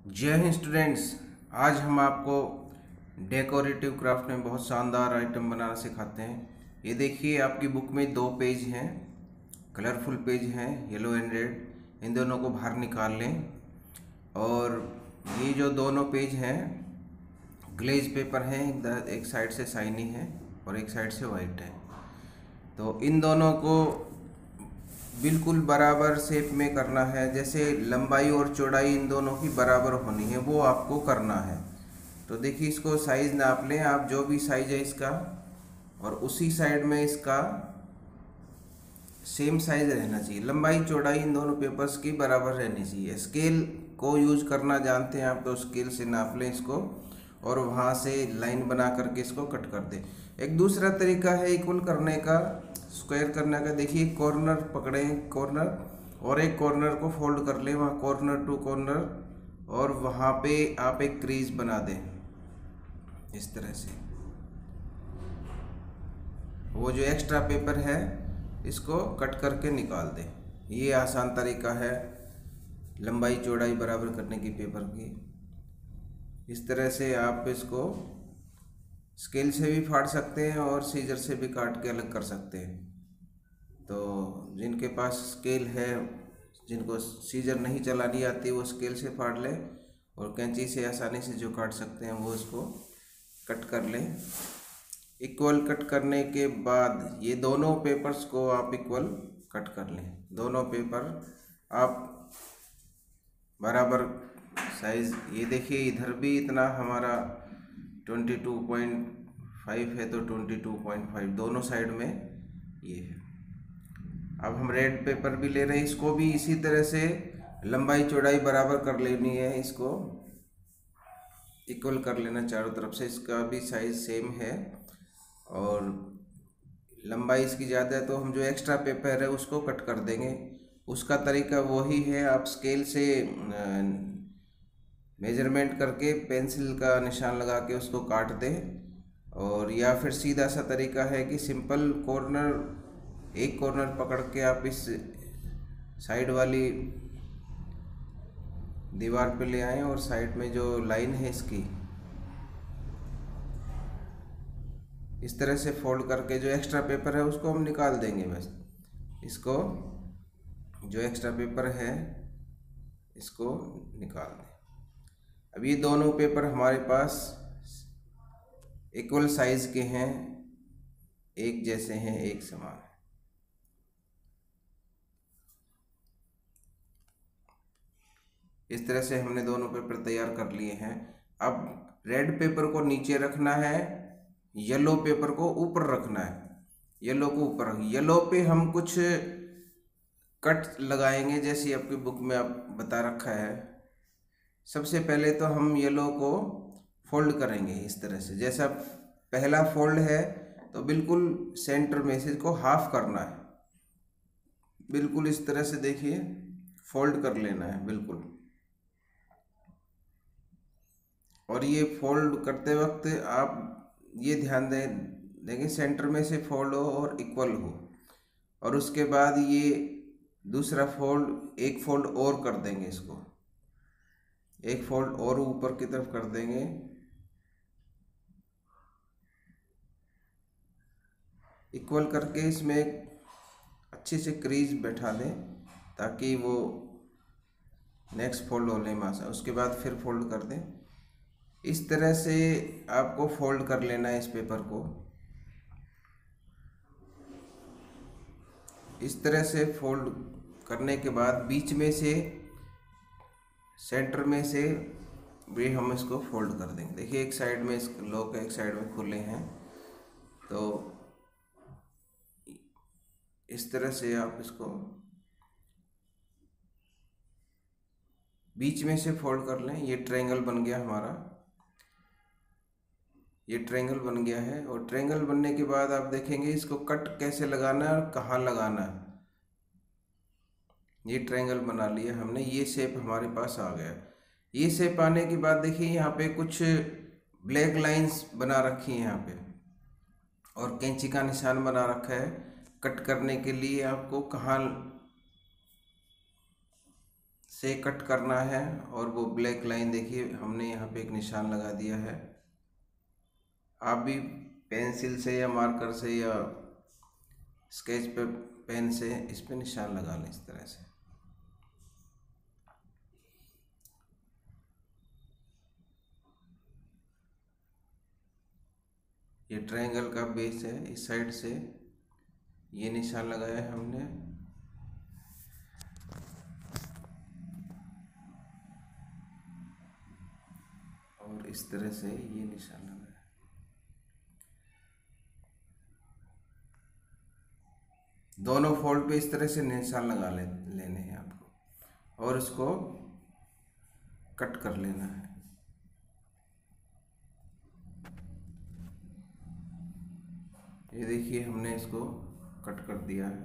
जय हिंद स्टूडेंट्स। आज हम आपको डेकोरेटिव क्राफ्ट में बहुत शानदार आइटम बनाना सिखाते हैं। ये देखिए, आपकी बुक में दो पेज हैं, कलरफुल पेज हैं, येलो एंड रेड। इन दोनों को बाहर निकाल लें। और ये जो दोनों पेज हैं ग्लेज पेपर हैं, एक साइड से शाइनी है और एक साइड से वाइट है। तो इन दोनों को बिल्कुल बराबर शेप में करना है। जैसे लंबाई और चौड़ाई इन दोनों की बराबर होनी है, वो आपको करना है। तो देखिए, इसको साइज़ नाप लें आप, जो भी साइज़ है इसका, और उसी साइड में इसका सेम साइज रहना चाहिए। लंबाई चौड़ाई इन दोनों पेपर्स की बराबर रहनी चाहिए। स्केल को यूज करना जानते हैं आप, तो स्केल से नाप लें इसको और वहाँ से लाइन बना करके इसको कट कर दें। एक दूसरा तरीका है इक्वल करने का, स्क्वायर करने का। देखिए, कॉर्नर पकड़ें, कॉर्नर, और एक कॉर्नर को फोल्ड कर लें, वहाँ कॉर्नर टू कॉर्नर, और वहाँ पे आप एक क्रीज बना दें इस तरह से। वो जो एक्स्ट्रा पेपर है इसको कट करके निकाल दें। ये आसान तरीका है लंबाई चौड़ाई बराबर करने की पेपर की। इस तरह से आप इसको स्केल से भी फाड़ सकते हैं और सीजर से भी काट के अलग कर सकते हैं। तो जिनके पास स्केल है, जिनको सीजर नहीं चलानी आती, वो स्केल से फाड़ लें, और कैंची से आसानी से जो काट सकते हैं वो इसको कट कर लें। इक्वल कट करने के बाद ये दोनों पेपर्स को आप इक्वल कट कर लें। दोनों पेपर आप बराबर साइज, ये देखिए इधर भी इतना हमारा 22.5 है, तो 22.5 दोनों साइड में ये है। अब हम रेड पेपर भी ले रहे हैं, इसको भी इसी तरह से लंबाई चौड़ाई बराबर कर लेनी है, इसको इक्वल कर लेना चारों तरफ से। इसका भी साइज सेम है और लंबाई इसकी ज़्यादा है, तो हम जो एक्स्ट्रा पेपर है उसको कट कर देंगे। उसका तरीका वही है, आप स्केल से मेजरमेंट करके पेंसिल का निशान लगा के उसको काट दें। और या फिर सीधा सा तरीका है कि सिंपल कॉर्नर, एक कॉर्नर पकड़ के आप इस साइड वाली दीवार पे ले आएं और साइड में जो लाइन है इसकी इस तरह से फोल्ड करके जो एक्स्ट्रा पेपर है उसको हम निकाल देंगे। बस इसको, जो एक्स्ट्रा पेपर है इसको निकाल दें। अब ये दोनों पेपर हमारे पास इक्वल साइज के हैं, एक जैसे हैं, एक समान है। इस तरह से हमने दोनों पेपर तैयार कर लिए हैं। अब रेड पेपर को नीचे रखना है, येलो पेपर को ऊपर रखना है। येलो को ऊपर, येलो पे हम कुछ कट लगाएंगे, जैसे आपकी बुक में आप बता रखा है। सबसे पहले तो हम येलो को फोल्ड करेंगे इस तरह से। जैसा पहला फोल्ड है तो बिल्कुल सेंटर में से इसको हाफ करना है, बिल्कुल इस तरह से देखिए फोल्ड कर लेना है बिल्कुल। और ये फोल्ड करते वक्त आप ये ध्यान दें, देखिए सेंटर में से फोल्ड हो और इक्वल हो। और उसके बाद ये दूसरा फोल्ड, एक फोल्ड और कर देंगे, इसको एक फोल्ड और ऊपर की तरफ कर देंगे। इक्वल करके इसमें अच्छे से क्रीज बैठा दें ताकि वो नेक्स्ट फोल्ड हो ले मासा। उसके बाद फिर फोल्ड कर दें। इस तरह से आपको फोल्ड कर लेना है इस पेपर को। इस तरह से फोल्ड करने के बाद बीच में से, सेंटर में से भी हम इसको फोल्ड कर देंगे। देखिए, एक साइड में लॉक है, एक साइड में खुले हैं, तो इस तरह से आप इसको बीच में से फोल्ड कर लें। ये ट्रायंगल बन गया हमारा, ये ट्रायंगल बन गया है। और ट्रायंगल बनने के बाद आप देखेंगे इसको कट कैसे लगाना है और कहाँ लगाना है। ये ट्रायंगल बना लिया हमने, ये शेप हमारे पास आ गया। ये शेप आने के बाद देखिए यहाँ पे कुछ ब्लैक लाइंस बना रखी हैं यहाँ पे, और कैंची का निशान बना रखा है कट करने के लिए आपको कहाँ से कट करना है। और वो ब्लैक लाइन देखिए हमने यहाँ पे एक निशान लगा दिया है। आप भी पेंसिल से या मार्कर से या स्केच पे पेन से इस पे निशान लगा लें इस तरह से। ये ट्रायंगल का बेस है, इस साइड से ये निशान लगाया है हमने। और इस तरह से ये निशान लगाया। दोनों फोल्ड पे इस तरह से निशान लगा लेने हैं आपको और इसको कट कर लेना है। ये देखिए हमने इसको कट कर दिया है।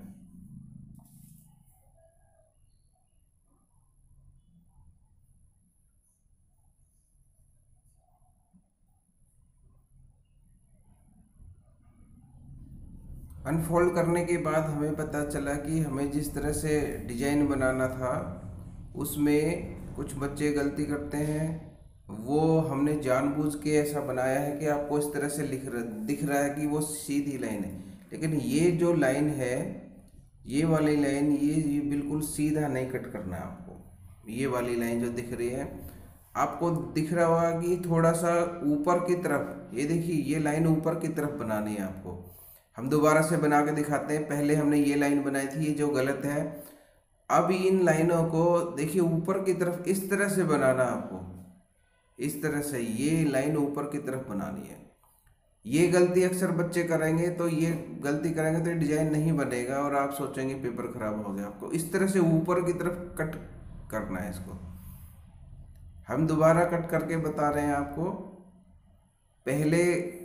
अनफोल्ड करने के बाद हमें पता चला कि हमें जिस तरह से डिजाइन बनाना था उसमें कुछ बच्चे गलती करते हैं। वो हमने जानबूझ के ऐसा बनाया है कि आपको इस तरह से दिख रहा है कि वो सीधी लाइन है, लेकिन ये जो लाइन है, ये वाली लाइन, ये बिल्कुल सीधा नहीं कट करना है आपको। ये वाली लाइन जो दिख रही है आपको दिख रहा होगा कि थोड़ा सा ऊपर की तरफ, ये देखिए ये लाइन ऊपर की तरफ बनानी है आपको। हम दोबारा से बना के दिखाते हैं। पहले हमने ये लाइन बनाई थी, ये जो गलत है। अब इन लाइनों को देखिए ऊपर की तरफ इस तरह से बनाना आपको, इस तरह से ये लाइन ऊपर की तरफ बनानी है। ये गलती अक्सर बच्चे करेंगे, तो ये गलती करेंगे तो ये डिजाइन नहीं बनेगा और आप सोचेंगे पेपर खराब हो गया। आपको इस तरह से ऊपर की तरफ कट करना है इसको। हम दोबारा कट करके बता रहे हैं आपको। पहले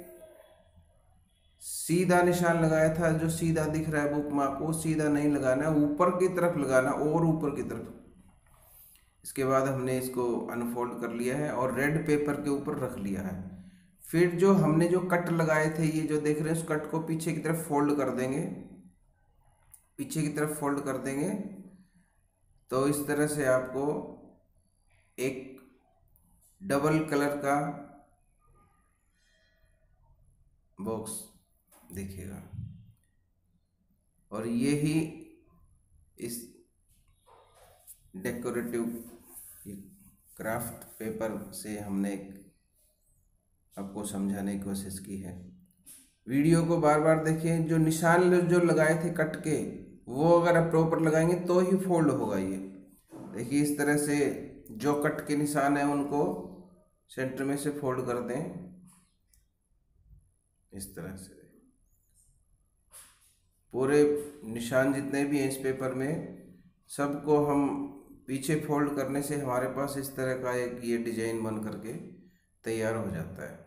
सीधा निशान लगाया था, जो सीधा दिख रहा है बुक में आपको, सीधा नहीं लगाना, ऊपर की तरफ लगाना और ऊपर की तरफ। इसके बाद हमने इसको अनफोल्ड कर लिया है और रेड पेपर के ऊपर रख लिया है। फिर जो हमने जो कट लगाए थे, ये जो देख रहे हैं, उस कट को पीछे की तरफ फोल्ड कर देंगे, पीछे की तरफ फोल्ड कर देंगे। तो इस तरह से आपको एक डबल कलर का बॉक्स दिखेगा। और ये ही इस डेकोरेटिव क्राफ्ट पेपर से हमने आपको समझाने की कोशिश की है। वीडियो को बार बार देखें। जो निशान जो लगाए थे कट के, वो अगर आप प्रॉपर लगाएंगे तो ही फोल्ड होगा। ये देखिए इस तरह से जो कट के निशान है उनको सेंटर में से फोल्ड कर दें, इस तरह से। पूरे निशान जितने भी हैं इस पेपर में, सबको हम पीछे फोल्ड करने से हमारे पास इस तरह का एक ये डिजाइन बन करके तैयार हो जाता है।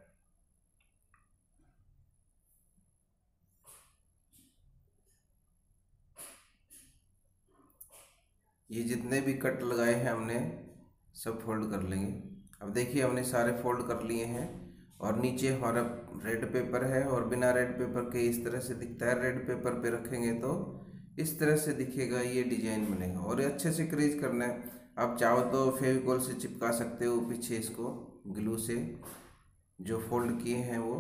ये जितने भी कट लगाए हैं हमने सब फोल्ड कर लेंगे। अब देखिए हमने सारे फोल्ड कर लिए हैं और नीचे हमारा रेड पेपर है और बिना रेड पेपर के इस तरह से दिखता है। रेड पेपर पे रखेंगे तो इस तरह से दिखेगा, ये डिजाइन बनेगा। और ये अच्छे से क्रीज करना है। आप चाहो तो फेविकॉल से चिपका सकते हो पीछे, इसको ग्लू से जो फोल्ड किए हैं वो।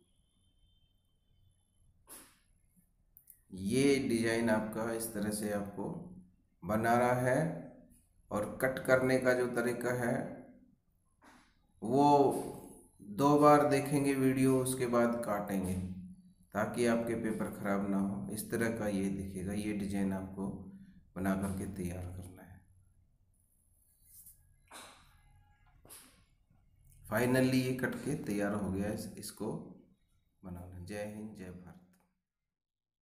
ये डिजाइन आपका इस तरह से आपको बनाना है। और कट करने का जो तरीका है वो 2 बार देखेंगे वीडियो, उसके बाद काटेंगे ताकि आपके पेपर खराब ना हो। इस तरह का ये दिखेगा। ये डिजाइन आपको बना करके तैयार करना है। फाइनली ये कट के तैयार हो गया है। इसको बनाना। जय हिंद, जय भारत।